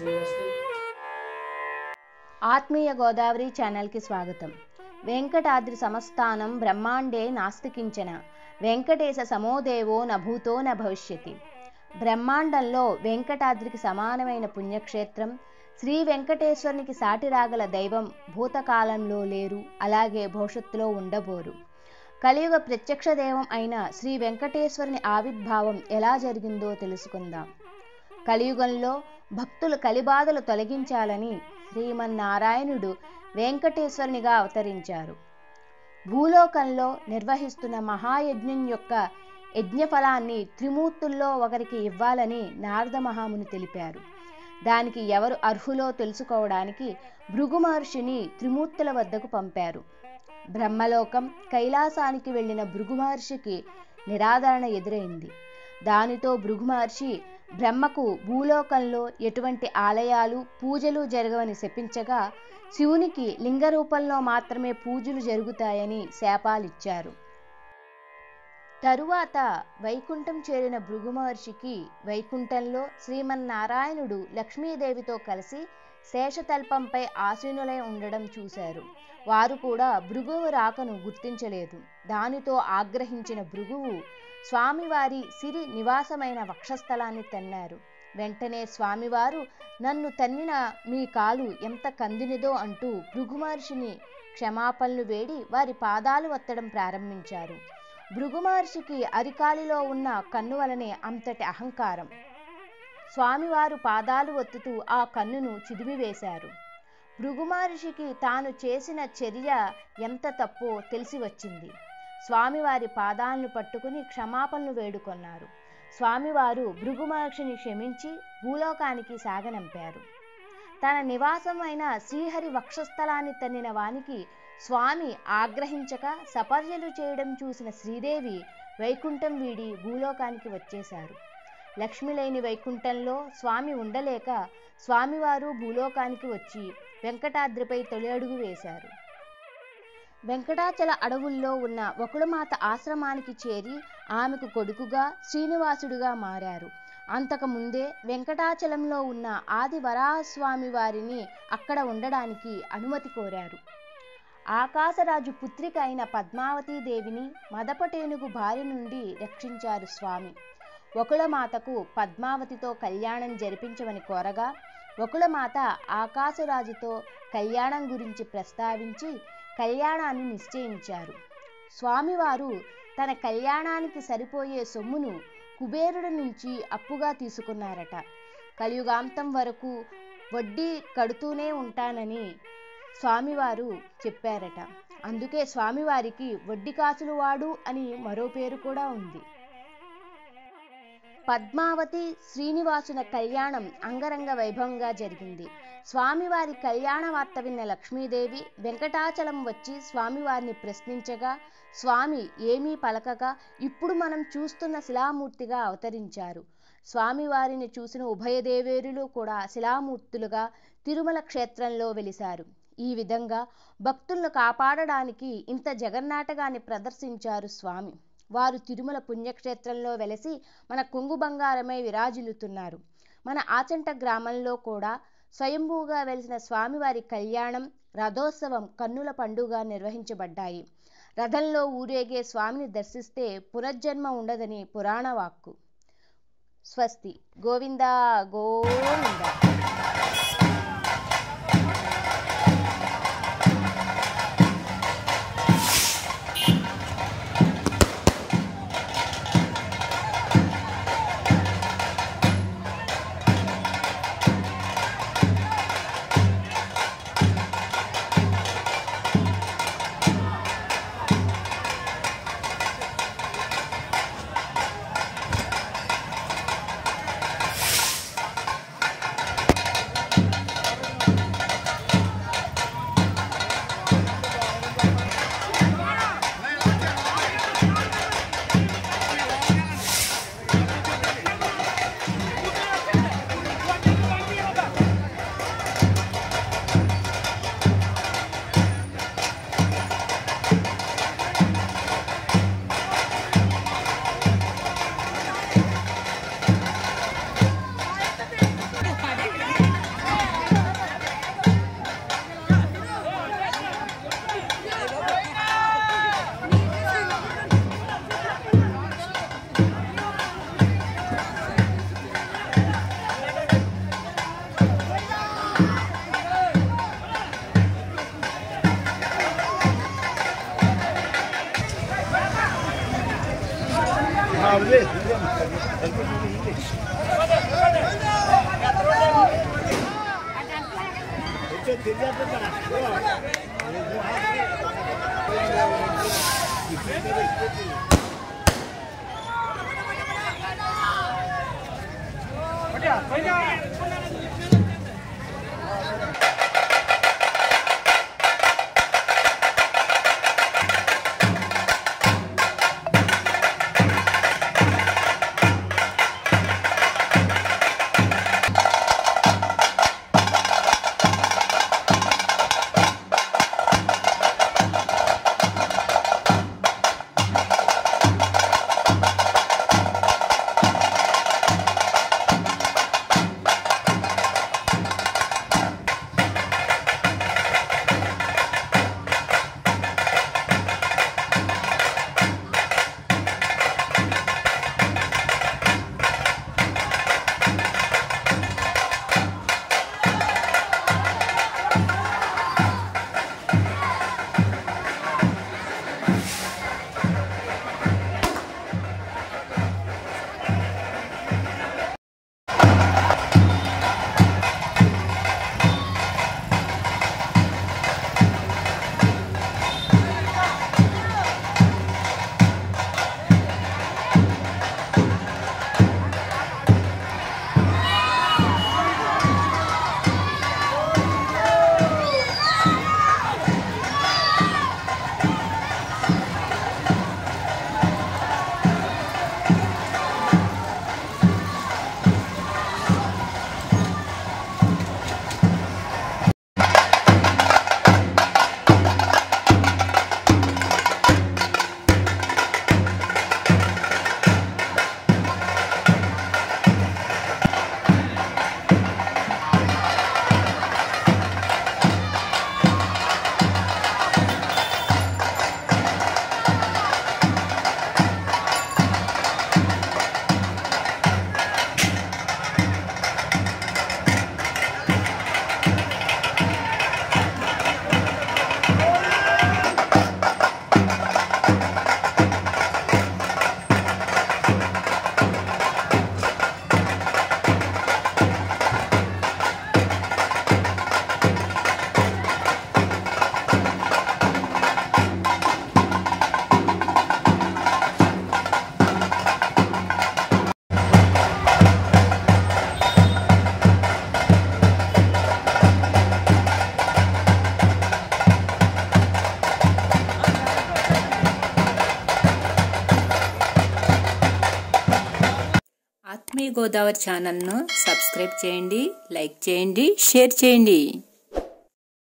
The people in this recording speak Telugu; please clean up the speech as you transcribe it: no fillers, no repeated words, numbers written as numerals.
శ్రీరస్తు. ఆత్మీయ గోదావరి ఛానల్కి స్వాగతం. వెంకటాద్రి సమస్థానం బ్రహ్మాండే నాస్తికించన వెంకటేశ సమోదేవో నభూతో న భవిష్యతి. బ్రహ్మాండంలో వెంకటాద్రికి సమానమైన పుణ్యక్షేత్రం, శ్రీ వెంకటేశ్వరునికి సాటి రాగల దైవం భూతకాలంలో లేరు, అలాగే భవిష్యత్తులో ఉండబోరు. కలియుగ ప్రత్యక్ష దైవం అయిన శ్రీ వెంకటేశ్వరుని ఆవిర్భావం ఎలా జరిగిందో తెలుసుకుందాం. కలియుగంలో భక్తుల కలిబాధలు తొలగించాలని శ్రీమన్నారాయణుడు వెంకటేశ్వరునిగా అవతరించారు. భూలోకంలో నిర్వహిస్తున్న మహాయజ్ఞం యొక్క యజ్ఞఫలాన్ని త్రిమూర్తుల్లో ఒకరికి ఇవ్వాలని నారద మహాముని తెలిపారు. దానికి ఎవరు అర్హులో తెలుసుకోవడానికి భృగు మహర్షిని త్రిమూర్తుల వద్దకు పంపారు. బ్రహ్మలోకం కైలాసానికి వెళ్ళిన భృగు మహర్షికి నిరాదరణ ఎదురైంది. దానితో భృగు మహర్షి బ్రహ్మకు భూలోకంలో ఎటువంటి ఆలయాలు పూజలు జరగవని శపించగా, శివునికి లింగ రూపంలో మాత్రమే పూజలు జరుగుతాయని శాపాలిచ్చారు. తరువాత వైకుంఠం చేరిన భృగు మహర్షికి వైకుంఠంలో శ్రీమన్నారాయణుడు లక్ష్మీదేవితో కలిసి శేషతల్పంపై ఆసీనులై ఉండడం చూశారు. వారు కూడా భృగువు రాకను గుర్తించలేదు. దానితో ఆగ్రహించిన భృగువు స్వామివారి సిరి నివాసమైన వక్షస్థలాన్ని తన్నారు. వెంటనే స్వామివారు, నన్ను తన్నిన మీ కాలు ఎంత కందినిదో అంటూ భృగు మహర్షిని క్షమాపణలు వేడి వారి పాదాలు వత్తడం ప్రారంభించారు. భృగు మహర్షికి అరికాలిలో ఉన్న కన్ను వలనే అంతటి అహంకారం. స్వామివారు పాదాలు ఒత్తుతూ ఆ కన్నును చిదిమివేశారు. భృగు మహర్షికి తాను చేసిన చర్య ఎంత తప్పో తెలిసి వచ్చింది. స్వామివారి పాదాలను పట్టుకుని క్షమాపణలు వేడుకొన్నారు. స్వామివారు భృగు మహర్షిని క్షమించి భూలోకానికి సాగనంపారు. తన నివాసమైన శ్రీహరి వక్షస్థలాన్ని తన్నిన వానికి స్వామి ఆగ్రహించక సపర్యలు చేయడం చూసిన శ్రీదేవి వైకుంఠం వీడి భూలోకానికి వచ్చేశారు. లక్ష్మి లేని వైకుంఠంలో స్వామి ఉండలేక స్వామివారు భూలోకానికి వచ్చి వెంకటాద్రిపై తొలి అడుగు వేశారు. వెంకటాచల అడవుల్లో ఉన్న వకుళమాత ఆశ్రమానికి చేరి ఆమెకు కొడుకుగా శ్రీనివాసుడిగా మారారు. అంతకుముందే వెంకటాచలంలో ఉన్న ఆది వరాహస్వామి వారిని అక్కడ ఉండడానికి అనుమతి కోరారు. ఆకాశరాజు పుత్రిక అయిన పద్మావతీదేవిని మదపటేనుగు బారి నుండి రక్షించారు స్వామి. వకుళమాతకు పద్మావతితో కళ్యాణం జరిపించమని కోరగా, వకుళమాత ఆకాశరాజుతో కళ్యాణం గురించి ప్రస్తావించి కళ్యాణాన్ని నిశ్చయించారు. స్వామివారు తన కళ్యాణానికి సరిపోయే సొమ్మును కుబేరుడి నుంచి అప్పుగా తీసుకున్నారట. కలియుగాంతం వరకు వడ్డీ కడుతూనే ఉంటానని స్వామివారు చెప్పారట. అందుకే స్వామివారికి వడ్డీ కాసులు వాడు అని మరో పేరు కూడా ఉంది. పద్మావతి శ్రీనివాసుల కళ్యాణం అంగరంగ వైభవంగా జరిగింది. స్వామివారి కళ్యాణ వార్త విన్న లక్ష్మీదేవి వెంకటాచలం వచ్చి స్వామివారిని ప్రశ్నించగా, స్వామి ఏమీ పలకగా ఇప్పుడు మనం చూస్తున్న శిలామూర్తిగా అవతరించారు. స్వామివారిని చూసిన ఉభయదేవేరులు కూడా శిలామూర్తులుగా తిరుమల క్షేత్రంలో వెలిశారు. ఈ విధంగా భక్తులను కాపాడడానికి ఇంత జగన్నాటకాన్ని ప్రదర్శించారు స్వామి. వారు తిరుమల పుణ్యక్షేత్రంలో వెలసి మన కొంగు బంగారమై విరాజిల్లుతున్నారు. మన ఆచంట గ్రామంలో కూడా స్వయంభూగా వెలిసిన స్వామివారి కళ్యాణం, రథోత్సవం కన్నుల పండుగ నిర్వహించబడ్డాయి. రథంలో ఊరేగే స్వామిని దర్శిస్తే పునర్జన్మ ఉండదని పురాణ వాక్కు. స్వస్తి. గోవిందా గోవిందా. ఆత్మీయ గోదావరి ఛానల్ను సబ్స్క్రైబ్ చేయండి, లైక్ చేయండి, షేర్ చేయండి.